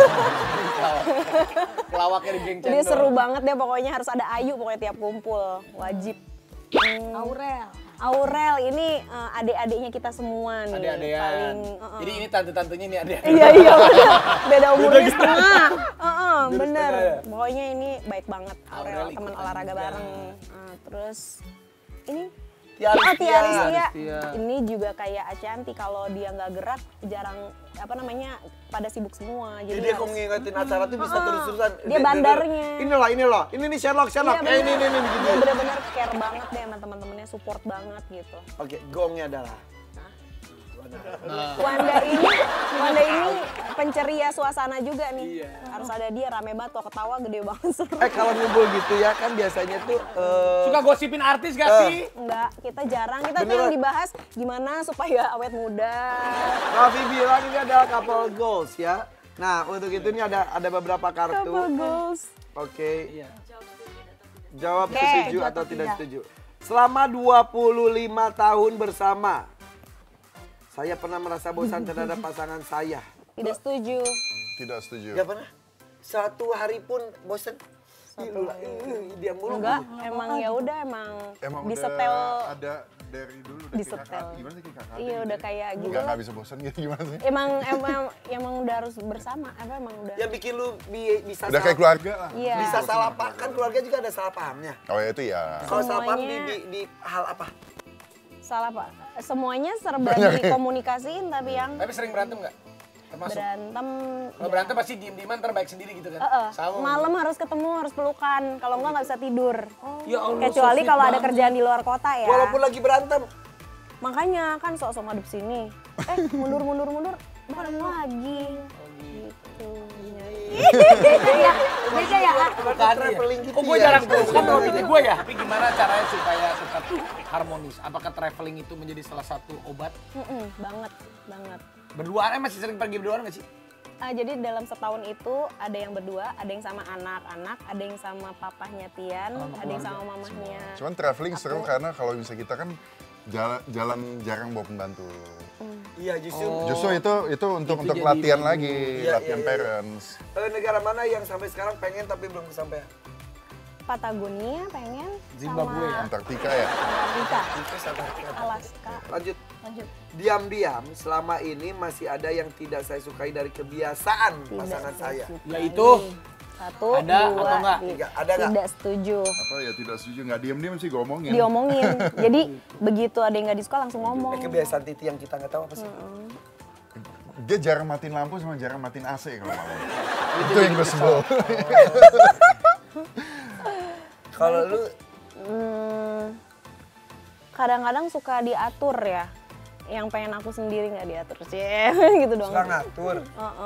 Pelawaknya di geng dia cendol. seru banget deh. Pokoknya harus ada Ayu pokoknya tiap kumpul. Wajib. Aurel. Aurel ini adik-adiknya kita semua nih. Ade-adean. Paling, Jadi ini tante-tantenya nih adik. Iya bener. Beda umurnya setengah. Bener. setengah ya? Pokoknya ini baik banget. Aurel Aurel ikut teman juga. olahraga bareng. Terus ini Tiaristia. Tiaristia. Tiaristia. Ini juga kayak Ashanti kalau dia nggak gerak jarang pada sibuk semua. Jadi dia kalau ngingetin acara tuh bisa terus-terusan. Dia bandarnya. Ini loh. Ini nih Sherlock. Iya, ini bener. begini. Dia bener-bener care banget deh sama teman-temannya, support banget gitu. Oke, gongnya adalah. Wanda ini penceria suasana juga nih. Harus ada dia, rame banget, tuh ketawa gede banget seru. Kalau ngumpul gitu ya kan biasanya tuh Suka gosipin artis gak sih? Enggak, kita jarang. Kita tuh Beneran. yang dibahas gimana supaya awet muda. Raffi bilang ini adalah couple goals ya. Nah, untuk itu nih ada beberapa kartu. Couple goals. Oke. Iya. Jawab Oke, setuju atau atau tidak tidak. setuju. Selama 25 tahun bersama, saya pernah merasa bosan terhadap pasangan saya. Tidak setuju. Tidak setuju. Gak pernah? Satu hari pun bosan? Dia mulu. Enggak, emang ya udah Emang disetel. udah ada dari dulu udah Disetel. kayak kakak. Gimana sih kayak kakak? Iya, udah kayak gitu. Nggak bisa bosan gitu gimana sih? Emang udah harus bersama. Emang udah. Yang bikin lu bisa Udah kayak keluarga lah. Iya. bisa salah paham. Kan keluarga juga ada salah pahamnya. Oh ya itu ya. Kalau salah paham Semuanya- di hal apa? Salah Pak. Semuanya serba dikomunikasiin tapi yang Tapi sering berantem gak? Termasuk. berantem. Kalau berantem pasti diem-dieman ntar baik sendiri gitu kan? Sama. Malam harus ketemu, harus pelukan. Kalau enggak nggak bisa tidur. Ya Allah, Kecuali so sweet kalau ada banget. kerjaan di luar kota ya. Walaupun lagi berantem. Makanya kan sok-sok ngadep sini. Mundur, bareng lagi. Gitu. Beda ya. Traveling gitu Oh gue ya. jarang pelukan sama bini gue ya? Tapi gimana caranya supaya tetap harmonis? Apakah traveling itu menjadi salah satu obat? Banget. Berduaan masih sering pergi berduaan gak sih? Jadi dalam setahun itu ada yang berdua, ada yang sama anak-anak, ada yang sama papahnya Tian, ada yang sama mamahnya. Cuman traveling seru karena kalau bisa kita kan jalan jarang bawa pembantu. Iya, justru. Justru itu untuk jadi latihan bagus. lagi, Iya, latihan iya. parents. Negara mana yang sampai sekarang pengen tapi belum kesampaian? Patagonia pengen Zimbabwe ya? sama Antartika ya? Antartika, Alaska. Lanjut. Lanjut. Diam-diam selama ini masih ada yang tidak saya sukai dari kebiasaan pasangan saya. Yaitu? Satu, Ada dua, atau enggak? Tiga. Ada nggak? Tidak setuju. Apa ya tidak setuju, nggak diem-diem sih ngomongin. Diomongin. Jadi begitu ada yang nggak disuka langsung ngomong. Kebiasaan Titi yang kita nggak tahu apa sih? Dia jarang matiin lampu sama jarang matiin AC kalau malam. Itu yang gue sebel. Kalau lu Kadang-kadang suka diatur ya. Yang pengen aku sendiri nggak diatur sih. Gitu doang. suka ngatur.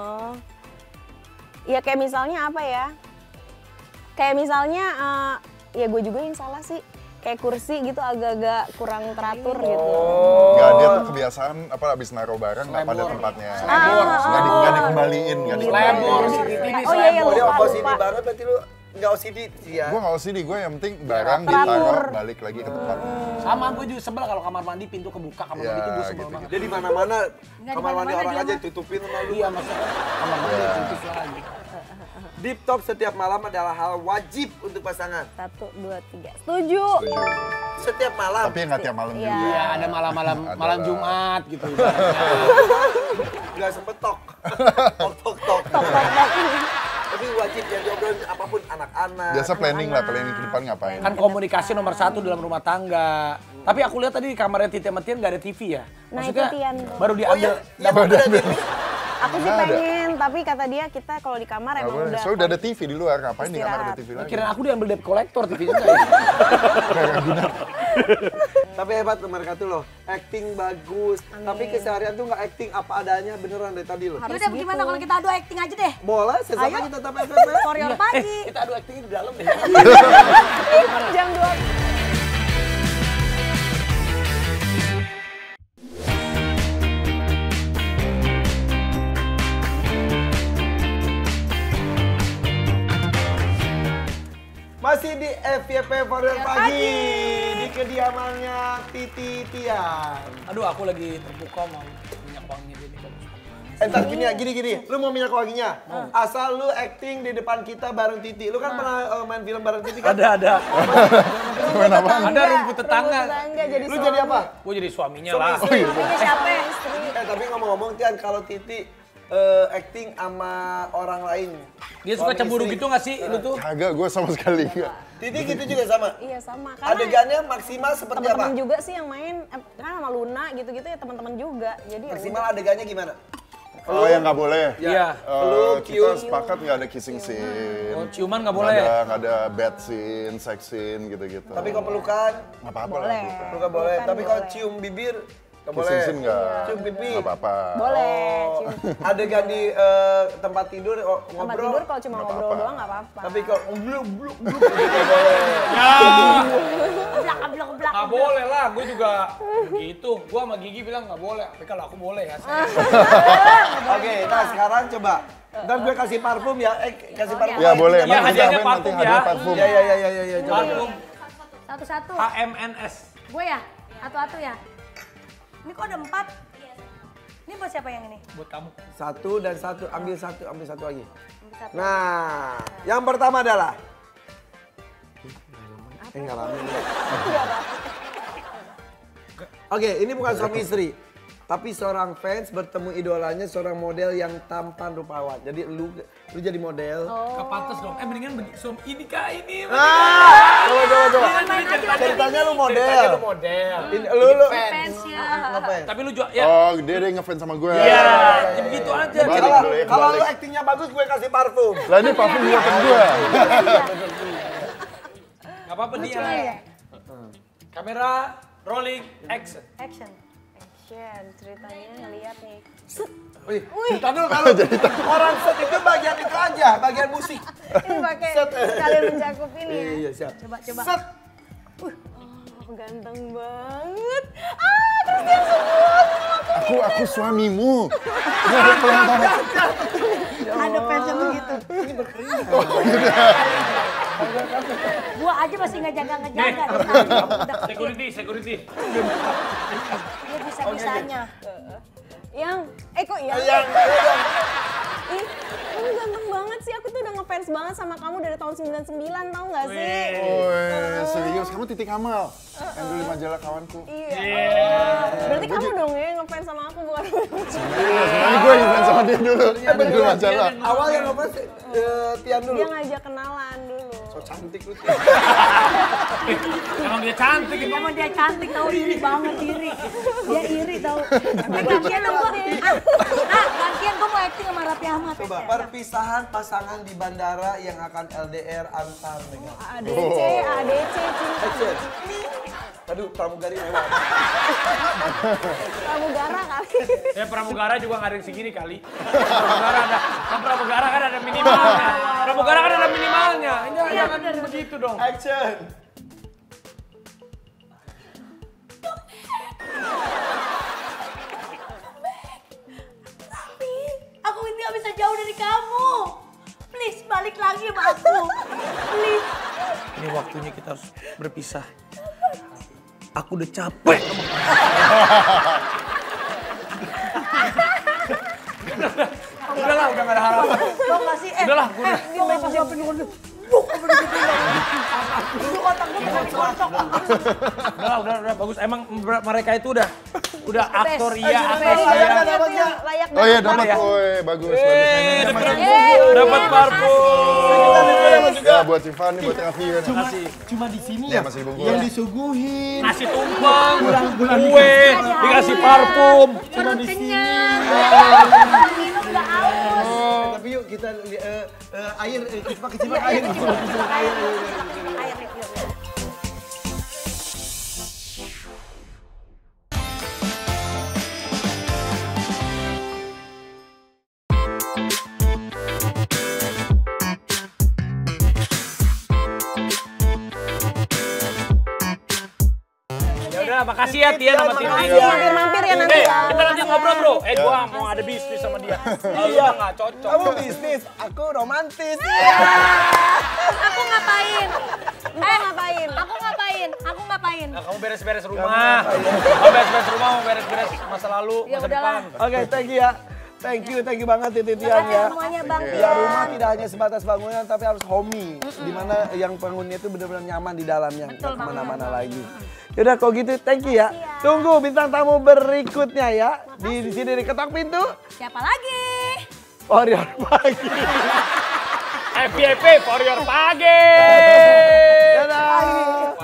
Ya kayak misalnya apa ya? Kayak misalnya ya gue juga yang salah sih. Kayak kursi gitu agak-agak kurang teratur gitu. Nggak, dia tuh kebiasaan apa abis naruh barang nggak pada tempatnya. Nggak dikembaliin, nggak dikembaliin. Selebor, si Titi ini Oh iya, iya, Oh, dia lupa, OCD lupa. banget berarti lu nggak OCD sih ya? Gue nggak OCD, gue yang penting barang Teratur. ditaruh balik lagi ke tempatnya. Sama gue juga sebel kalau kamar mandi pintu kebuka, kamar Ya, mandi itu gue sebel gitu. banget. Dia di mana-mana Nggak kamar mandi di orang mana-mana aja dia tutupin sama lu. Iya maksudnya kamar mandi tutup lagi. Deep talk setiap malam adalah hal wajib untuk pasangan. 1, 2, 3. Setuju. Setuju. Setiap malam. Tapi nggak tiap malam Iya. juga. Iya ada malam-malam Ada malam lah. Jumat gitu. ibaratnya. Nggak sempet talk. Talk. Tapi wajib ya diobrolin apapun anak-anak. Biasa planning lah, planning ke depan ngapain. Kan komunikasi nomor 1 dalam rumah tangga. Tapi aku lihat tadi di kamarnya Titi sama Tian nggak ada TV ya? Nah, Maksudnya itu Tian. baru Oh diambil. iya, iya udah TV. Aku sih Nggak ada. pengen, tapi kata dia kita kalau di kamar Nggak emang boleh. udah. Soalnya udah ada TV di luar, ngapain di kamar ada Istirahat. TV lagi? Kirain aku diambil debt collector TV-nya nggak ya? Tapi hebat tuh mereka tuh loh, acting bagus. Tapi keseharian tuh nggak acting apa adanya beneran dari tadi loh. Yaudah gimana kalau kita adu acting aja deh. Boleh, sesama Ayo. kita tetap FFP. For your pagi. Kita adu acting di dalam deh. Jam 2. Masih di FYP For Your Pagi. Di kediamannya Titi Tian. Aduh aku lagi terpukau mau minyak wangi ini bagus. Entar gini ya, gini. Lu mau minyak wanginya? Asal lu acting di depan kita bareng Titi. Lu kan pernah main film bareng Titi kan? Ada. Main apaan? Ada rumput tetangga. Jadi Lu jadi apa? Gue jadi suaminya lah. Namanya siapa? Tapi ngomong-ngomong Tian, kalau Titi acting sama orang lain. Dia suka Suami cemburu istri. gitu nggak sih lu tuh? Kagak, gue sama sekali enggak. Titi gitu juga sama? Iya sama. Karena Adegannya maksimal seperti apa? teman-teman juga sih yang main, kan sama Luna gitu-gitu ya teman-teman juga. Jadi ya Maksimal adegannya gimana? Oh yang nggak boleh? Iya. Kita sepakat nggak ada kissing scene. Oh, ciuman nggak Nggak boleh. nggak ada bed scene, sex scene gitu-gitu. Tapi kalau pelukan, nggak apa-apa lah. boleh. pelukan. pelukan boleh. Pelukan Tapi kalau boleh. cium bibir, nggak boleh. Kissing scene nggak. Cium pipi. Nggak apa-apa. boleh. Oh, cium. adegan di tempat tidur Tempat ngobrol. tidur kalau cuma nggak ngobrol apa-apa. doang nggak apa-apa. Tapi kalau bluk nggak boleh. Keblak. Nggak boleh lah, gue juga gitu. Gue sama Gigi bilang nggak boleh, tapi kalau aku boleh ya. Oke, nah sekarang coba. Ntar gue kasih parfum ya. Kasih parfum. Ya boleh. Iya, Nanti hadiahnya kita nanti parfum hadiah ya. parfum. Ya. Coba. Parfum Satu-satu. HMNS. Gue ya? Atu-atu ya? Ini kok ada 4? Ini buat siapa yang ini? Buat kamu. Satu dan satu. Ambil satu lagi. Nah, yang pertama adalah. Enggak lama. Oke, ini bukan suami istri. Tapi seorang fans bertemu idolanya seorang model yang tampan rupawan. Jadi lu jadi model. Gak pantas dong. Mendingan ini kak ini. Coba. Ceritanya lu model. Ceritanya lu model. Ini, lu Fansnya. ngapain? Tapi lu juga ya. Oh, dia ngefans sama gue. Iya, ya begitu aja. Balik Kalau dulu ya, kalau lu balik. aktingnya bagus, gue kasih parfum. Lah ini parfum juga kan gue. Gak apa-apa dia. Kamera rolling action. Action. ceritanya ngeliat nih. Wih, bentar dulu kalau orang set itu bagian itu aja, bagian musik. Ini pakai Set. kalian mencakup ini ya. Iya, siap. Coba. Set. Oh, ganteng banget. Terus dia semua. Aku suamimu. Ada fansnya begitu. Gua aja masih ngejaga-ngejaga. Security. Dia bisa-bisanya. Yang, kok iya? Yang Ih, kamu ganteng banget sih. Aku tuh udah ngefans banget sama kamu dari tahun 99, tau gak sih? Woi, serius kamu Titi Kamal? Yang dulu di majalah kawanku. Iya. Berarti kamu dong ya yang ngefans sama aku bukan? Sebenarnya gue yang ngefans sama dia dulu. Tapi dulu majalah. Awal yang ngefans Tian dulu. Dia ngajak kenalan dulu. So cantik lu. Emang dia cantik. Emang dia cantik tau, iri banget, iri. Dia iri tau. Gantian dong gua. Gantian gua mau acting sama Raffi Ahmad. Coba perpisahan pasangan di bandara yang akan LDR antar negara. ADC, ADC, cinta. Action. Aduh, pramugari lewat. Pramugara kali. Ya pramugara juga nggak ada yang segini kali. Pramugara kan ada minimalnya. Pramugara kan ada minimalnya. Jangan begitu dong. Action. Tapi aku ini gak bisa jauh dari kamu. Please balik lagi sama aku. Please. Ini waktunya kita harus berpisah. Aku udah capek. Udahlah, udah gak ada harapan. Tau gak sih? Udahlah, gue udah. Ini baju jawab ini udah. Itu otak gue bukan dikocok. Udah, bagus. Emang mereka itu udah aktor iya, Layak aktris iya. layak Oh iya banget. dapat, woi bagus. Dapat parfum. Ya buat Tiffany, buat Avian. Cuma di sini Ya masih dibungkus. yang disuguhin. Nasi tumpeng, kue, dikasih parfum. Cuma di sini. Minum udah haus. Tapi yuk kita air, kita pakai cimak air. Air, yuk. Udah, makasih ya Tian sama Titi. Mampir-mampir ya nanti ya. Kita nanti ngobrol bro. Gua mau ada bisnis sama dia. Iya nggak cocok. Kamu bisnis, aku romantis. Aku ngapain? Ngapain? Aku ngapain? Aku ngapain? Nah, kamu beres-beres rumah. Kamu beres-beres rumah, mau beres-beres masa lalu, Ya masa udahlah. depan. Oke, thank you ya. Thank you banget Titi Tian ya. Semuanya Bang Ya rumah Tian. tidak hanya sebatas bangunan tapi harus homey. Dimana yang penghuninya itu benar-benar nyaman di dalamnya. Nggak kemana-mana lagi. Yaudah kalau gitu thank you ya. Tunggu bintang tamu berikutnya ya. Di sini diketok pintu. Siapa lagi? Warrior pagi. FYP for your pagi. Dadah.